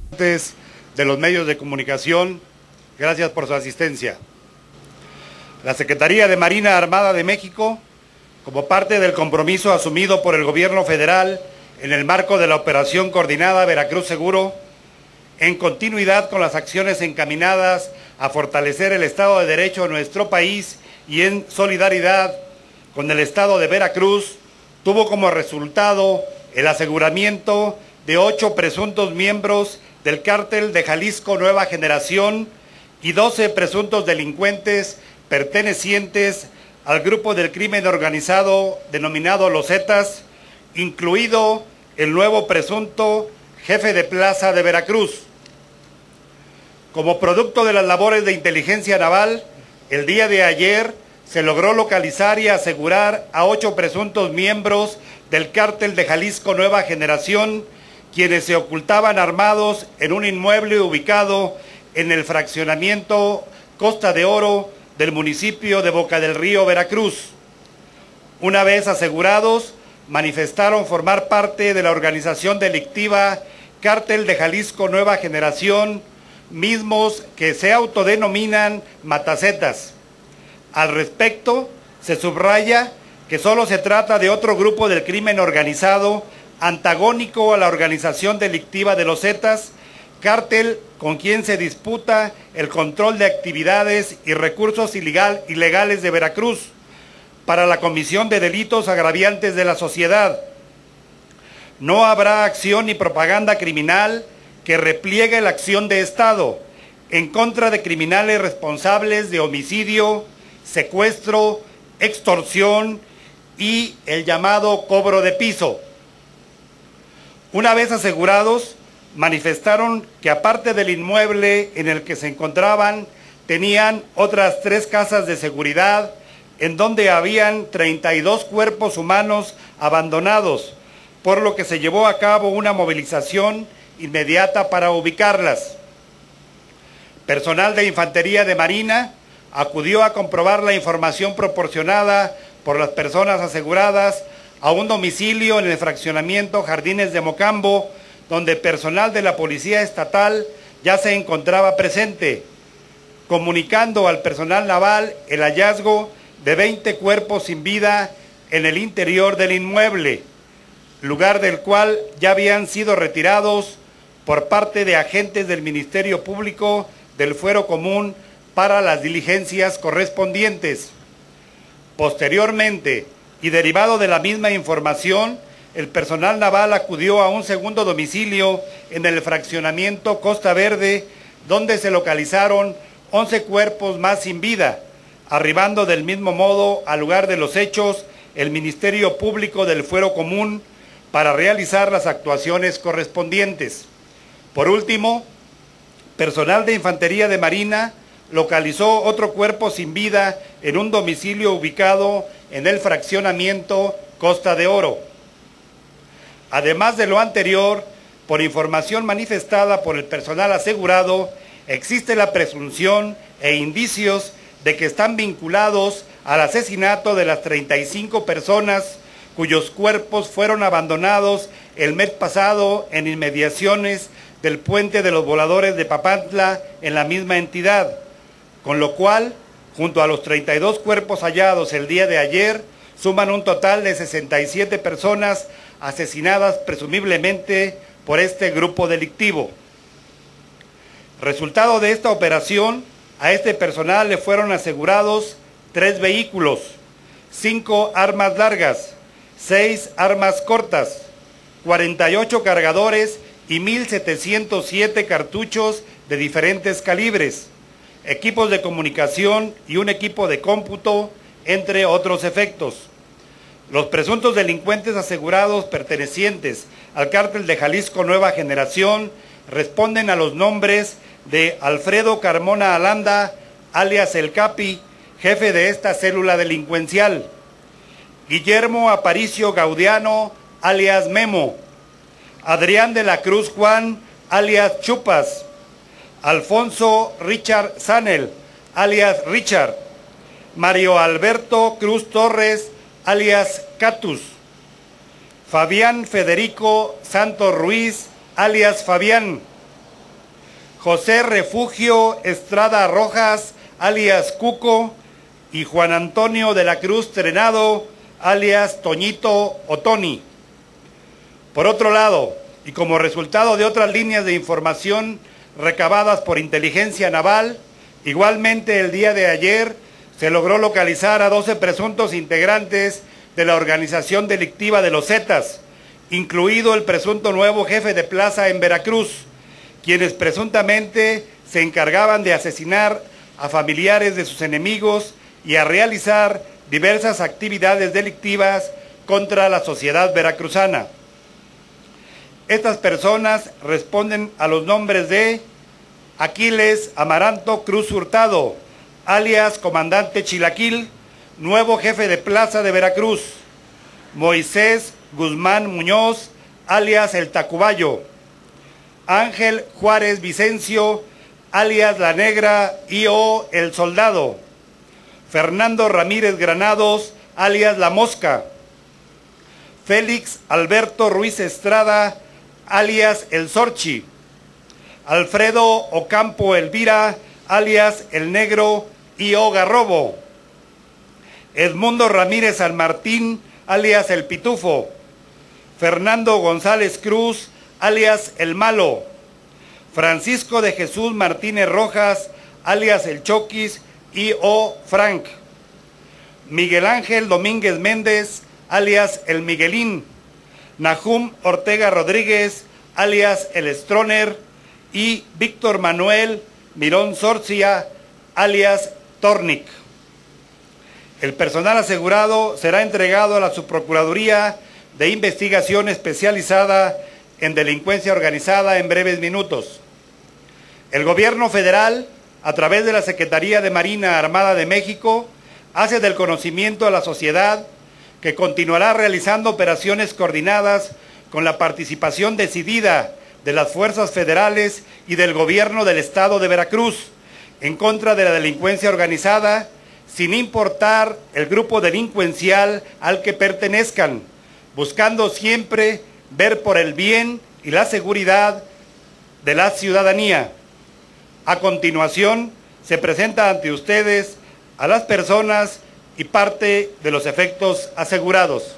De los medios de comunicación, gracias por su asistencia. La Secretaría de Marina Armada de México, como parte del compromiso asumido por el Gobierno federal en el marco de la Operación Coordinada Veracruz Seguro, en continuidad con las acciones encaminadas a fortalecer el Estado de Derecho en nuestro país y en solidaridad con el Estado de Veracruz, tuvo como resultado el aseguramiento de 8 presuntos miembros del Cártel de Jalisco Nueva Generación y 12 presuntos delincuentes pertenecientes al grupo del crimen organizado denominado Los Zetas, incluido el nuevo presunto jefe de plaza de Veracruz. Como producto de las labores de inteligencia naval, el día de ayer se logró localizar y asegurar a 8 presuntos miembros del Cártel de Jalisco Nueva Generación, quienes se ocultaban armados en un inmueble ubicado en el fraccionamiento Costa de Oro del municipio de Boca del Río, Veracruz. Una vez asegurados, manifestaron formar parte de la organización delictiva Cártel de Jalisco Nueva Generación, mismos que se autodenominan Matazetas. Al respecto, se subraya que solo se trata de otro grupo del crimen organizado antagónico a la organización delictiva de los Zetas, cártel con quien se disputa el control de actividades y recursos ilegales de Veracruz para la comisión de delitos agraviantes de la sociedad. No habrá acción ni propaganda criminal que repliegue la acción de Estado en contra de criminales responsables de homicidio, secuestro, extorsión y el llamado cobro de piso. Una vez asegurados, manifestaron que aparte del inmueble en el que se encontraban, tenían otras 3 casas de seguridad en donde habían 32 cuerpos humanos abandonados, por lo que se llevó a cabo una movilización inmediata para ubicarlas. Personal de Infantería de Marina acudió a comprobar la información proporcionada por las personas aseguradas a un domicilio en el fraccionamiento Jardines de Mocambo, donde personal de la Policía Estatal ya se encontraba presente, comunicando al personal naval el hallazgo de 20 cuerpos sin vida en el interior del inmueble, lugar del cual ya habían sido retirados por parte de agentes del Ministerio Público del Fuero Común para las diligencias correspondientes. Posteriormente, y derivado de la misma información, el personal naval acudió a un segundo domicilio en el fraccionamiento Costa Verde, donde se localizaron 11 cuerpos más sin vida, arribando del mismo modo al lugar de los hechos el Ministerio Público del Fuero Común para realizar las actuaciones correspondientes. Por último, personal de Infantería de Marina localizó otro cuerpo sin vida en un domicilio ubicado en el fraccionamiento Costa de Oro. Además de lo anterior, por información manifestada por el personal asegurado, existe la presunción e indicios de que están vinculados al asesinato de las 35 personas cuyos cuerpos fueron abandonados el mes pasado en inmediaciones del Puente de los Voladores de Papantla en la misma entidad, con lo cual, junto a los 32 cuerpos hallados el día de ayer, suman un total de 67 personas asesinadas presumiblemente por este grupo delictivo. Resultado de esta operación, a este personal le fueron asegurados 3 vehículos, 5 armas largas, 6 armas cortas, 48 cargadores y 1.707 cartuchos de diferentes calibres, equipos de comunicación y un equipo de cómputo, entre otros efectos. Los presuntos delincuentes asegurados pertenecientes al Cártel de Jalisco Nueva Generación responden a los nombres de Alfredo Carmona Alanda, alias El Capi, jefe de esta célula delincuencial; Guillermo Aparicio Gaudiano, alias Memo; Adrián de la Cruz Juan, alias Chupas; Alfonso Richard Sanel, alias Richard; Mario Alberto Cruz Torres, alias Catus; Fabián Federico Santos Ruiz, alias Fabián; José Refugio Estrada Rojas, alias Cuco, y Juan Antonio de la Cruz Trenado, alias Toñito o Tony. Por otro lado, y como resultado de otras líneas de información recabadas por inteligencia naval, igualmente el día de ayer se logró localizar a 12 presuntos integrantes de la organización delictiva de los Zetas, incluido el presunto nuevo jefe de plaza en Veracruz, quienes presuntamente se encargaban de asesinar a familiares de sus enemigos y a realizar diversas actividades delictivas contra la sociedad veracruzana. Estas personas responden a los nombres de Aquiles Amaranto Cruz Hurtado, alias Comandante Chilaquil, nuevo jefe de plaza de Veracruz; Moisés Guzmán Muñoz, alias El Tacubayo; Ángel Juárez Vicencio, alias La Negra y/o El Soldado; Fernando Ramírez Granados, alias La Mosca; Félix Alberto Ruiz Estrada, alias El Sorchi; Alfredo Ocampo Elvira, alias El Negro y/o Garrobo; Edmundo Ramírez San Martín, alias El Pitufo; Fernando González Cruz, alias El Malo; Francisco de Jesús Martínez Rojas, alias El Choquis y/o Frank; Miguel Ángel Domínguez Méndez, alias El Miguelín; Nahum Ortega Rodríguez, alias El Stroner; y Víctor Manuel Mirón Sorcia, alias Tornik. El personal asegurado será entregado a la Subprocuraduría de Investigación Especializada en Delincuencia Organizada en breves minutos. El Gobierno federal, a través de la Secretaría de Marina Armada de México, hace del conocimiento a la sociedad que continuará realizando operaciones coordinadas con la participación decidida de las fuerzas federales y del Gobierno del Estado de Veracruz en contra de la delincuencia organizada, sin importar el grupo delincuencial al que pertenezcan, buscando siempre ver por el bien y la seguridad de la ciudadanía. A continuación, se presenta ante ustedes a las personas y parte de los efectos asegurados.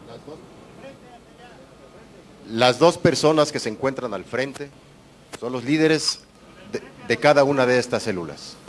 Las dos personas que se encuentran al frente son los líderes de cada una de estas células.